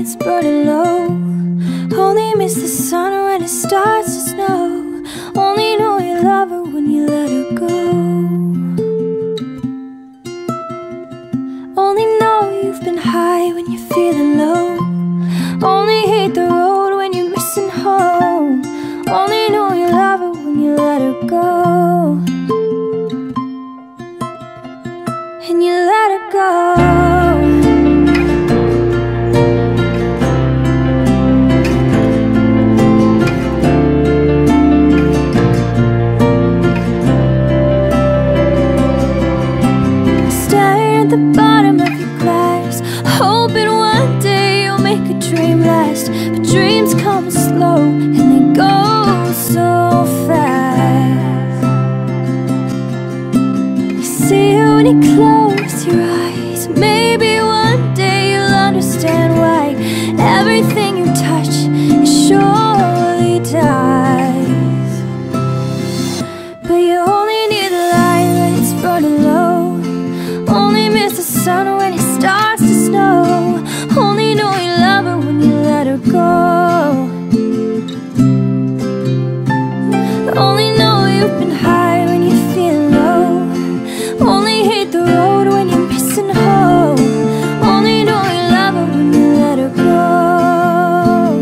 it's burning low. Only miss the sun when it starts to snow. Only know you love her when you let her go. Only know you've been high when you're feeling low. Only hate the road when you're missing home. Only know you love her when you let her go. And you let her go. At the bottom of your glass, hoping one day you'll make a dream last. But dreams come slow and they go so fast. You see it when you close your eyes. Maybe one day you'll understand why everything you touch surely dies. But you only need the light when it's burning low. Only miss the sun when it starts to snow. Only know you love her when you let her go. Only know you've been high when you're feeling low. Only hate the road when you're missing home. Only know you love her when you let her go.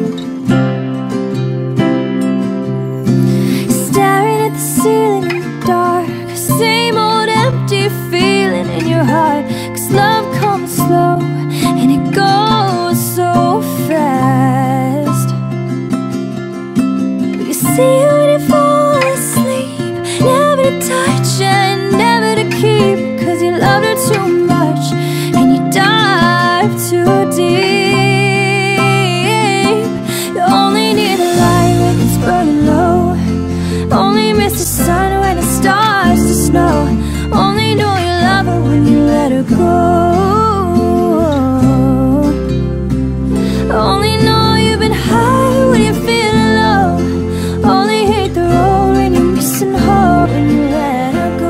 Staring at the ceiling in the dark, same old empty feeling in your heart. 'Cause love comes slow and it goes so fast. But you see it when you fall asleep, never to touch and never to keep. 'Cause you loved her too much and you dive too deep. You only need a light when it's burning low. Only miss the sun when it starts to snow. Only know you love her when you let her go. Only know you've been high when you're feeling low. Only hate the road when you're missing home. When you let her go.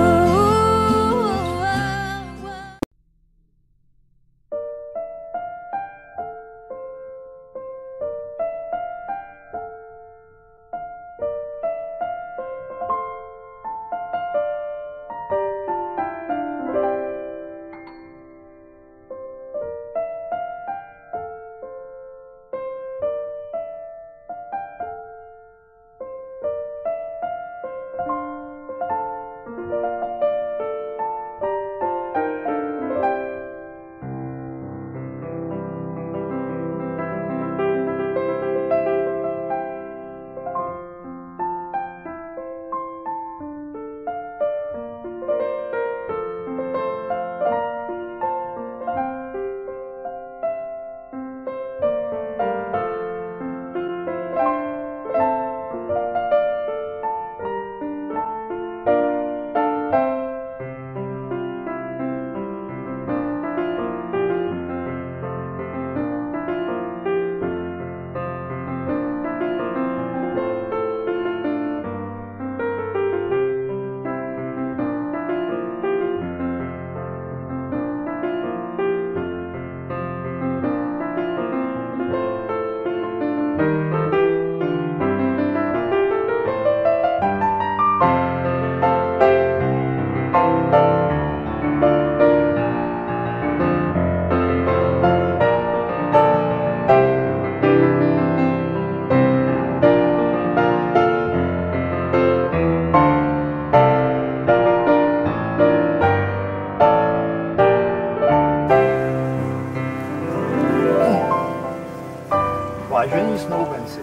Vážení snoubenci,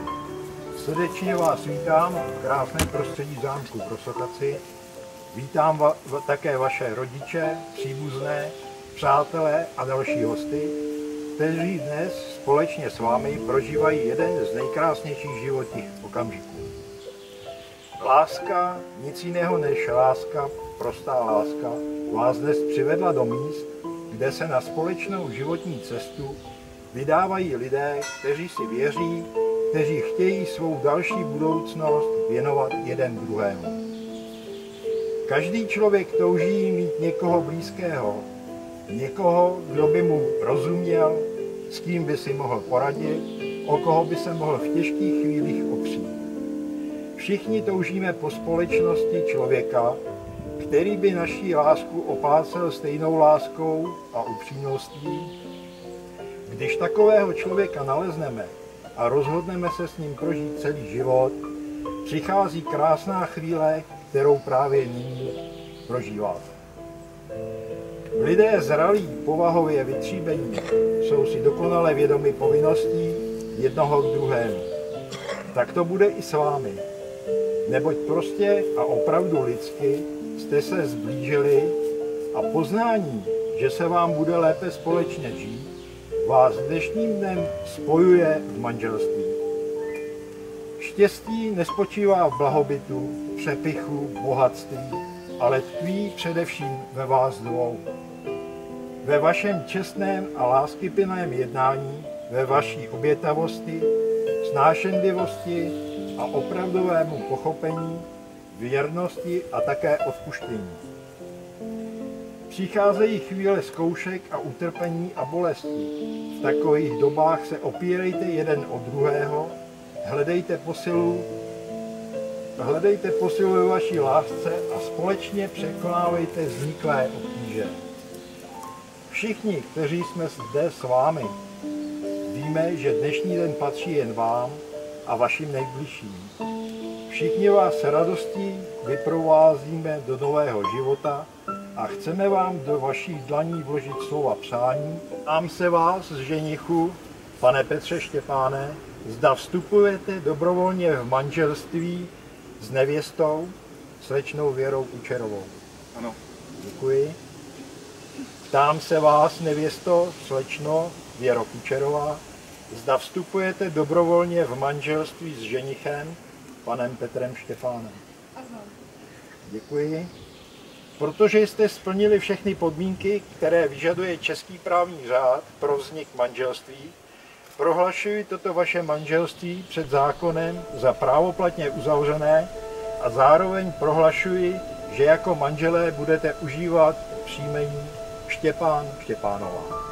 srdečně vás vítám v krásném prostředí zámku v Rosokaci. Vítám také vaše rodiče, příbuzné, přátelé a další hosty, kteří dnes společně s vámi prožívají jeden z nejkrásnějších životních okamžiků. Láska, nic jiného než láska, prostá láska, vás dnes přivedla do míst, kde se na společnou životní cestu vydávají lidé, kteří si věří, kteří chtějí svou další budoucnost věnovat jeden druhému. Každý člověk touží mít někoho blízkého, někoho, kdo by mu rozuměl, s kým by si mohl poradit, o koho by se mohl v těžkých chvílích opřít. Všichni toužíme po společnosti člověka, který by naší lásku oplácel stejnou láskou a upřímností. Když takového člověka nalezneme a rozhodneme se s ním prožít celý život, přichází krásná chvíle, kterou právě nyní prožíváte. Lidé zralí, povahově vytříbení, jsou si dokonale vědomi povinností jednoho k druhému. Tak to bude i s vámi. Neboť prostě a opravdu lidsky jste se zblížili a poznání, že se vám bude lépe společně žít, vás dnešním dnem spojuje v manželství. Štěstí nespočívá v blahobytu, přepichu, bohatství, ale tkví především ve vás dvou. Ve vašem čestném a láskyplném jednání, ve vaší obětavosti, snášenlivosti a opravdovému pochopení, věrnosti a také odpuštění. Přicházejí chvíle zkoušek a utrpení a bolesti. V takových dobách se opírejte jeden o druhého, hledejte posilu ve vaší lásce a společně překonávejte vzniklé obtíže. Všichni, kteří jsme zde s vámi, víme, že dnešní den patří jen vám a vašim nejbližším. Všichni vás s radostí vyprovázíme do nového života a chceme vám do vašich dlaní vložit slova přání. Ptám se vás, ženichu, pane Petře Štěpáne, zda vstupujete dobrovolně v manželství s nevěstou, slečnou Věrou Kučerovou. Ano. Děkuji. Ptám se vás, nevěsto, slečno Věro Kučerová, zda vstupujete dobrovolně v manželství s ženichem, panem Petrem Štěpánem. Ano. Děkuji. Protože jste splnili všechny podmínky, které vyžaduje český právní řád pro vznik manželství, prohlašuji toto vaše manželství před zákonem za právoplatně uzavřené a zároveň prohlašuji, že jako manželé budete užívat příjmení Štěpán Štěpánová.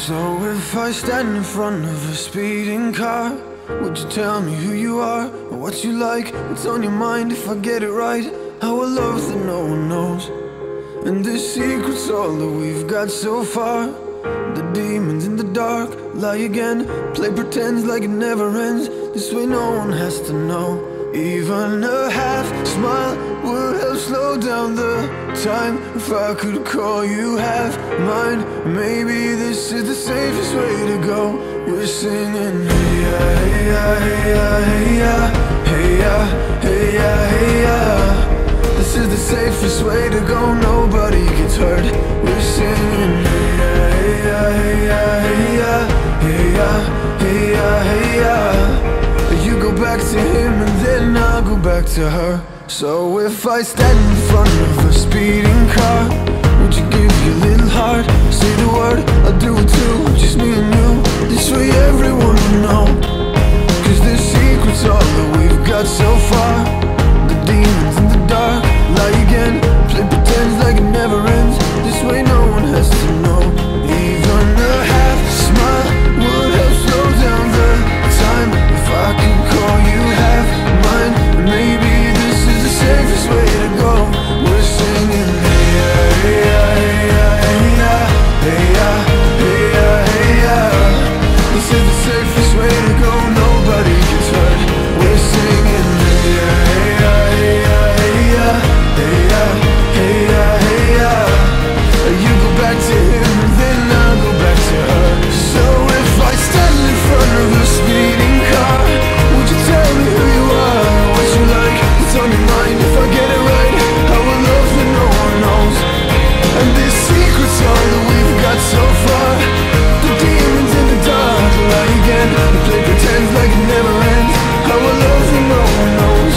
So if I stand in front of a speeding car, would you tell me who you are, or what you like, what's on your mind? If I get it right, how a love that no one knows. And this secret's all that we've got so far. The demons in the dark lie again, play pretends like it never ends. This way no one has to know. Even a half smile would help slow down the time. If I could call you half mine, maybe this is the safest way to go. We're singing hey ya, hey ya, hey ya, hey ya, hey ya, hey ya, hey ya. This is the safest way to go, nobody gets hurt. We're singing hey ya, hey ya, hey ya, hey ya, hey ya, hey ya, hey ya. You go back to him and then I'll go back to her. So if I stand in front of a speeding car, would you give your little heart, say the word, I'll do it too, just me and you. This way everyone will know, 'cause this secret's all that we've got so far. The demons in the dark lie again, play pretends like it never ends. This way no one has to know. Even a half smile would help slow down the time. If I could call you half mine, maybe this is the safest way to go. We're singing hey ya, hey ya, hey ya, hey ya, hey ya, hey ya, hey ya. This is the safest way to go, nobody gets hurt. We're singing hey ya, hey ya, hey ya, hey ya, hey ya, hey ya, hey ya. You go back to him and then I'll go back to her. So if I stand in front of a speeding car, would you tell me who you are, what you like, what's on your mind? If I get it right, how a love that no one knows. And this secret's all that we've got so far. The demons in the dark lie again, they play pretends like it never ends. How a love that no one knows.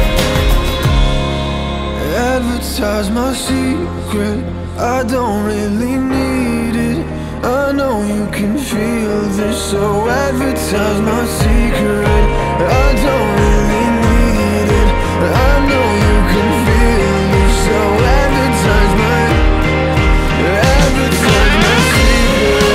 Advertise my secret, I don't really need it. I know you can feel this, so advertise my secret. I don't really need it. I know you can feel this, so advertise my secret.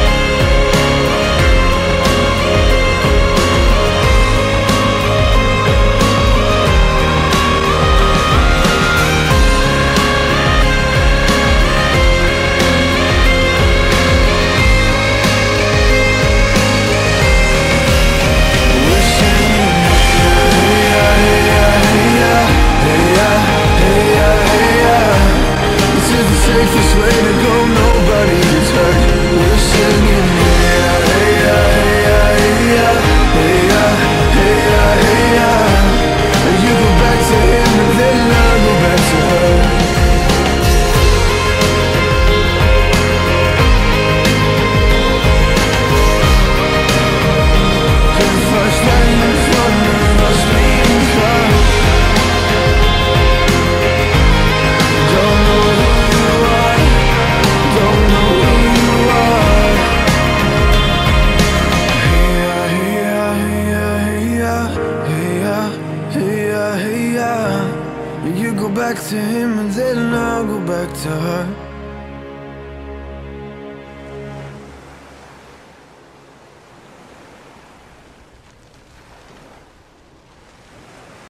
Safest way to go, nobody gets hurt. We're singing hey ya, hey ya, hey ya, hey ya, hey ya, hey ya, hey ya. You go back to him and then I'll go back to her. If I stand in front of a speeding car, don't know who you are, don't know who you are. Hey ya, hey ya, hey ya, hey ya, hey ya, hey ya, hey ya. You go back to him and then I'll go back to her.